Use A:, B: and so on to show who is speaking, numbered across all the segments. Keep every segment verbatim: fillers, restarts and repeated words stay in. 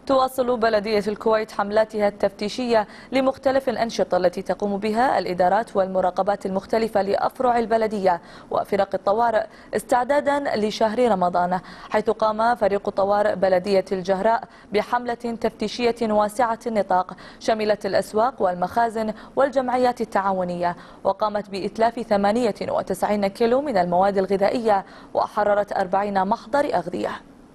A: تواصل بلدية الكويت حملاتها التفتيشية لمختلف الأنشطة التي تقوم بها الإدارات والمراقبات المختلفة لأفرع البلدية وفرق الطوارئ استعدادا لشهر رمضان، حيث قام فريق طوارئ بلدية الجهراء بحملة تفتيشية واسعة النطاق شملت الأسواق والمخازن والجمعيات التعاونية، وقامت بإتلاف ثمانية وتسعين كيلو من المواد الغذائية وحررت أربعين محضر أغذية.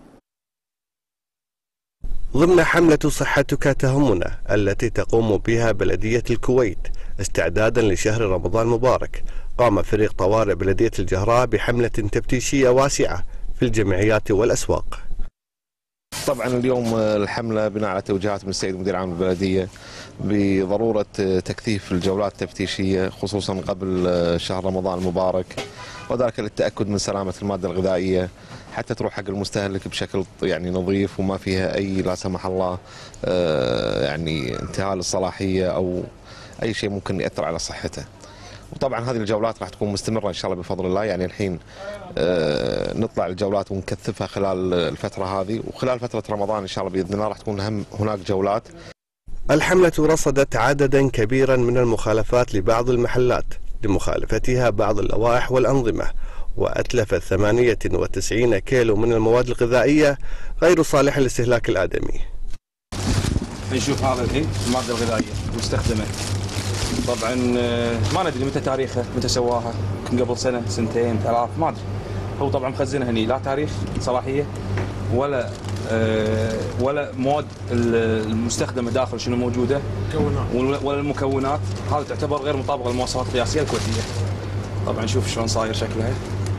B: ضمن حملة صحتك تهمنا التي تقوم بها بلدية الكويت استعدادا لشهر رمضان المبارك، قام فريق طوارئ بلدية الجهراء بحملة تفتيشية واسعة في الجمعيات والأسواق.
C: طبعا اليوم الحملة بناء على توجيهات من السيد مدير عام البلدية بضرورة تكثيف الجولات التفتيشية خصوصا قبل شهر رمضان المبارك، وذلك للتأكد من سلامة المادة الغذائية حتى تروح حق المستهلك بشكل يعني نظيف وما فيها أي لا سمح الله يعني انتهاء للصلاحية أو أي شيء ممكن يأثر على صحته. وطبعا هذه الجولات راح تكون مستمرة إن شاء الله بفضل الله، يعني الحين نطلع الجولات ونكثفها خلال الفترة هذه، وخلال فترة رمضان إن شاء الله بإذن الله راح تكون هم هناك جولات.
B: الحملة رصدت عددا كبيرا من المخالفات لبعض المحلات لمخالفتها بعض اللوائح والأنظمة، وأتلفت ثمانية وتسعين كيلو من المواد الغذائية غير صالحة للاستهلاك الآدمي.
D: نشوف هذا الحين المادة الغذائية المستخدمة، طبعا ما ندري متى تاريخها، متى سواها، يمكن قبل سنة سنتين ثلاث ما أدري. هو طبعا مخزنها هني لا تاريخ صلاحية ولا ولا مواد المستخدمة داخل شنو موجودة ولا المكونات، هذا تعتبر غير مطابقة للمواصفات القياسية الكويتية. طبعا شوف شلون صاير شكلها،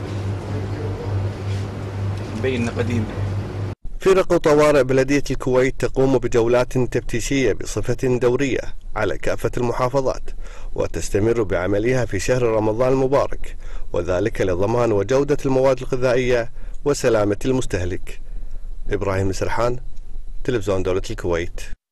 D: مبين قديم.
B: فرق طوارئ بلدية الكويت تقوم بجولات تفتيشية بصفة دورية على كافة المحافظات، وتستمر بعملها في شهر رمضان المبارك، وذلك لضمان وجودة المواد الغذائية وسلامة المستهلك. إبراهيم سرحان، تلفزيون دولة الكويت.